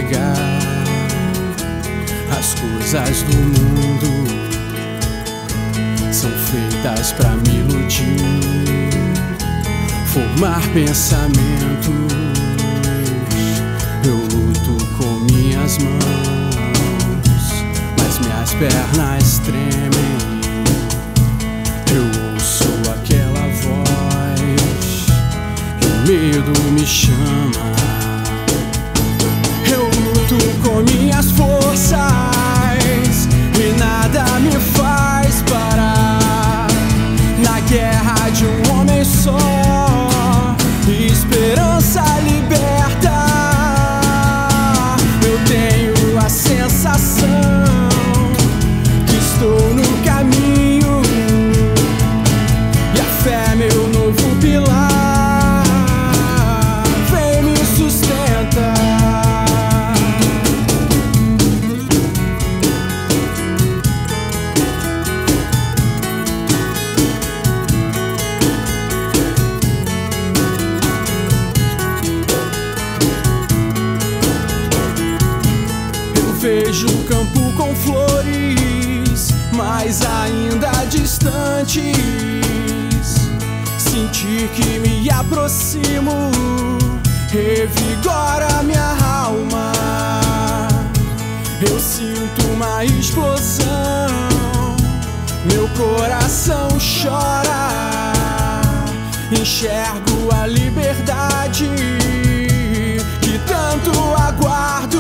enxergar as coisas do mundo são feitas pra me iludir, formar pensamentos. Eu luto com minhas mãos, mas minhas pernas tremem. Eu ouço aquela voz e o medo me chama. Eu luto com minhas forças e nada me faz parar. Na guerra de um homem só, esperança liberta. Eu tenho a sensação que estou no caminho, e a fé é meu novo pilar. Vem me sustenta. Vejo o campo com flores, mas ainda distantes. Sentir que me aproximo revigora minha alma. Eu sinto uma explosão, meu coração chora. Enxergo a liberdade que tanto aguardo.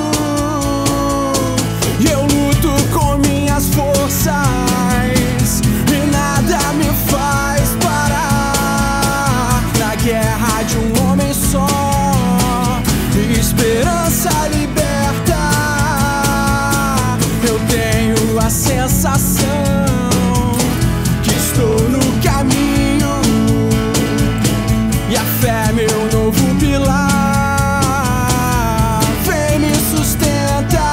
E eu luto com minhas forças e nada me faz parar. Na guerra de um homem só, esperança liberta. Eu tenho a sensação que estou no caminho, e a fé é meu novo pilar. Vem me sustenta.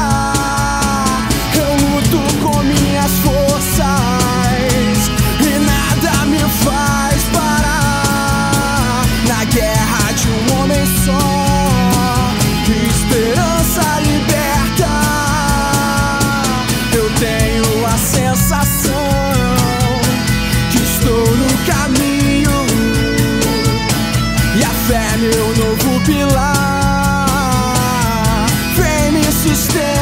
Guerra de um homem só, esperança liberta. Eu tenho a sensação que estou no caminho, e a fé é meu novo pilar. Vem me sustentar.